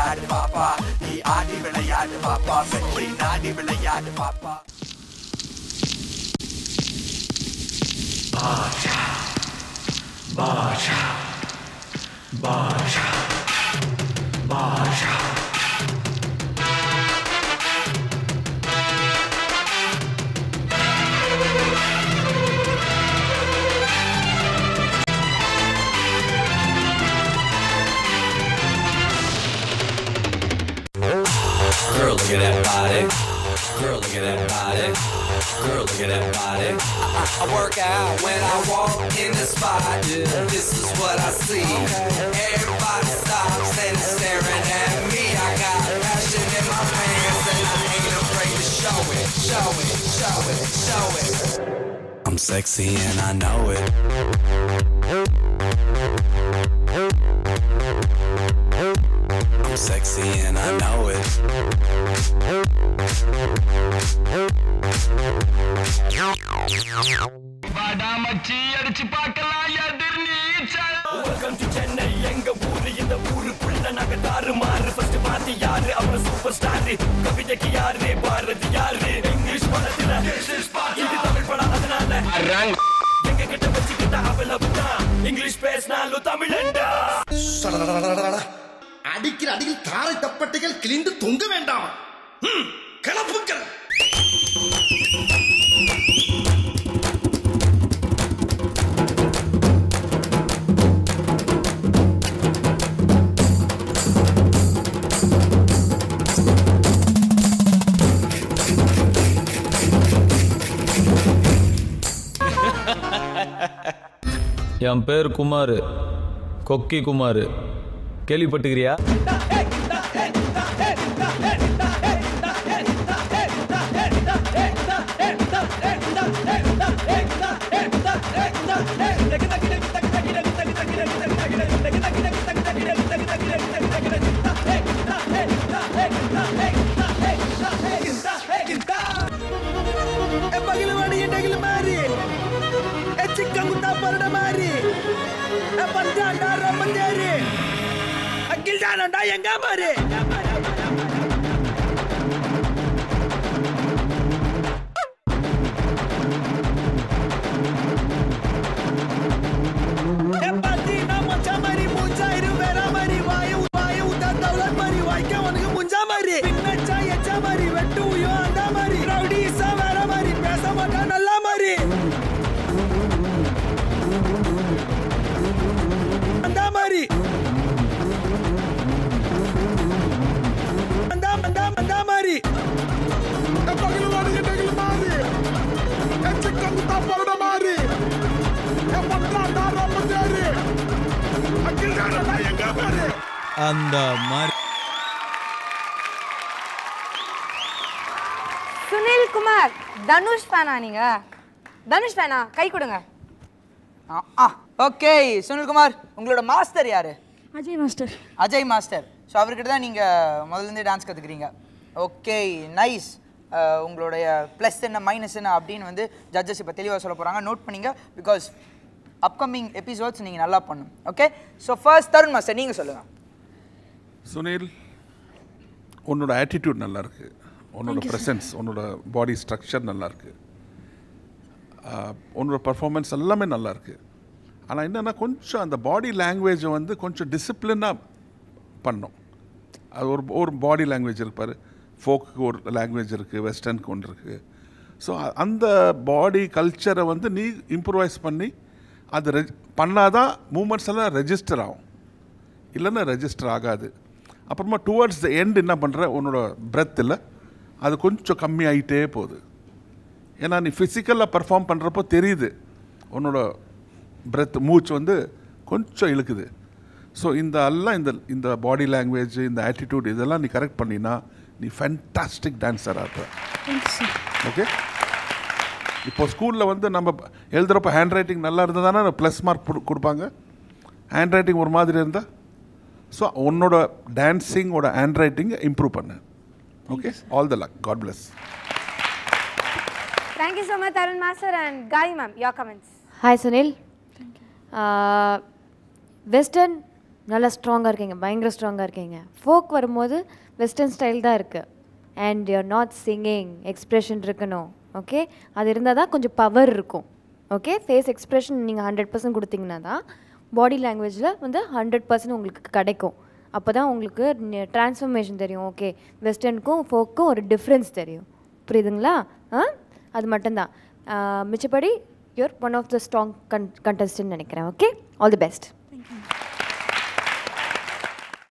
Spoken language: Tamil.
விளையாடு பாப்பா நீ ஆடி விளையாடு பாப்பா வெற்றி நாடி விளையாடு பாப்பா பாஷா பாஷா பாஷா பாஷா Girl, look at that body. Girl, look at that body. Girl, look at that body. I work out when I walk in the spot. This is what I see. Everybody stops and is staring at me. I got passion in my pants and I ain't afraid to show it, show it, show it, show it. I'm sexy and I know it. I'm sexy and I know it. வாடாமச்சி அடிச்சு பார்க்கலாம் எதிர்நீச்சல். Welcome to Chennai எங்க ஊரு இந்த ஊருக்குள்ள நாங்க தாறுமாறு. ஃபர்ஸ்ட் மாத்தி யாரு அப்புறம் சூப்பர் ஸ்டார். கவிதைக்கு யாரு பாரதி யாரு இங்கிலீஷ் படத்துல இது தமிழ் படம் அதனால எங்க கிட்ட வச்சுக்கிட்ட அவ்வளவுதான். இங்கிலீஷ் பேசினாலும் தமிழண்டா. அடிக்கிற அடியில் தாரை தப்பட்டைகள் கிழிந்து தொங்க வேண்டாம். கிளப்புங்கள். என் பேர் குமார், கொக்கி குமார். கேள்விப்பட்டுக்கிறியா? எங்க பாரு அந்த மாதிரி. சுனில் குமார், தனுஷ் ஃபேனா நீங்க? தனுஷ் ஃபேனா? கை கொடுங்க. ஓகே சுனில்குமார், உங்களோட மாஸ்டர் யாரு? Ajay master. Ajay master. So அவர்கிட்ட தான் நீங்கள் முதல்லேருந்தே டான்ஸ் கற்றுக்குறீங்க. Okay nice. உங்களுடைய ப்ளஸ் என்ன மைனஸ் என்ன அப்படின்னு வந்து ஜட்ஜஸ் இப்போ தெளிவாக சொல்ல போகிறாங்க. நோட் பண்ணிங்க, பிகாஸ் அப்கமிங் எபிசோட்ஸ் நீங்கள் நல்லா பண்ணும். Okay, so first Tarun master நீங்கள் சொல்லுங்கள். சுனில், உன்னோட ஆட்டிடியூட் நல்லா இருக்கு, உன்னோட ப்ரெசன்ஸ், உன்னோட பாடி ஸ்ட்ரக்சர் நல்லா இருக்கு, உன்னோட பர்ஃபார்மன்ஸ் எல்லாமே நல்லா இருக்கு. ஆனால் என்னென்னா கொஞ்சம் அந்த பாடி லாங்குவேஜை வந்து கொஞ்சம் டிசிப்ளினாக பண்ணோம். அது ஒரு பாடி லாங்குவேஜ் இருப்பார், ஃபோக்கு ஒரு லாங்குவேஜ் இருக்குது, வெஸ்டர்னுக்கு ஒன்று இருக்குது. ஸோ அந்த பாடி கல்ச்சரை வந்து நீ இம்ப்ரூவைஸ் பண்ணி அது பண்ணாதான் மூமெண்ட்ஸ் எல்லாம் ரெஜிஸ்டர் ஆகும், இல்லைன்னா ரெஜிஸ்டர் ஆகாது. அப்புறமா டுவர்ட்ஸ் த எண்ட் என்ன பண்ணுற, உன்னோட பிரெத்தில் அது கொஞ்சம் கம்மியாகிட்டே போகுது. ஏன்னா நீ ஃபிசிக்கலாக பர்ஃபார்ம் பண்ணுறப்போ தெரியுது உன்னோட பிரெத் மூச்சு வந்து கொஞ்சம் இழுக்குது. ஸோ இந்த பாடி லாங்குவேஜ், இந்த ஆட்டிடியூட் இதெல்லாம் நீ கரெக்ட் பண்ணினா நீ ஃபேண்டாஸ்டிக் டான்ஸர் ஆகிற. ஓகே, இப்போ ஸ்கூலில் வந்து நம்ம எழுதுகிறப்ப ஹேண்ட் ரைட்டிங் நல்லா இருந்தால் தானே ப்ளஸ் மார்க் கொடுப்பாங்க. ஹேண்ட் ரைட்டிங் ஒரு மாதிரி இருந்தால், ஸோ உன்னோட டான்ஸிங்கோட ஹேண்ட் ரைட்டிங்கை இம்ப்ரூவ் பண்ணு. Okay, all the luck, God bless. Thank you so much, Tarun Master and Gauri ma'am. Your comments. Hi Sunil. Western நல்லா ஸ்ட்ராங்காக இருக்கீங்க, பயங்கர ஸ்ட்ராங்காக இருக்கீங்க. ஃபோக் வரும்போது வெஸ்டர்ன் ஸ்டைல் தான் இருக்குது. And you are not singing, expression இருக்கணும். ஓகே, அது இருந்தால் தான் கொஞ்சம் பவர் இருக்கும். ஓகே, ஃபேஸ் எக்ஸ்ப்ரெஷன் நீங்கள் 100% கொடுத்தீங்கன்னா தான் பாடி லாங்குவேஜில் வந்து 100% உங்களுக்கு கிடைக்கும். அப்போ தான் உங்களுக்கு ட்ரான்ஸ்ஃபர்மேஷன் தெரியும். ஓகே, வெஸ்டர்னுக்கும் ஃபோக்கும் ஒரு டிஃப்ரென்ஸ் தெரியும். புரியுதுங்களா? அது மட்டும்தான். மிச்சப்படி you are one of the strong contestant நினைக்கிறேன். Okay, all the best.